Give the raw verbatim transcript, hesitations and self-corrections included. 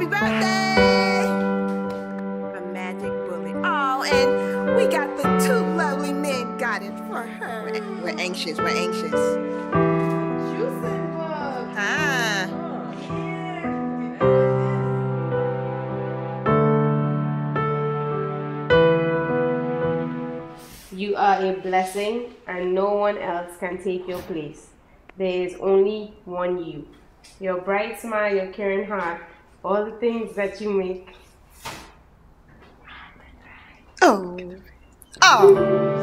birthday! A magic bullet. Oh, and we got the two lovely men got it for her. We're anxious, we're anxious. Juice involved. Ah. You are a blessing, and no one else can take your place. There is only one you. Your bright smile, your caring heart, all the things that you make. Oh. Oh.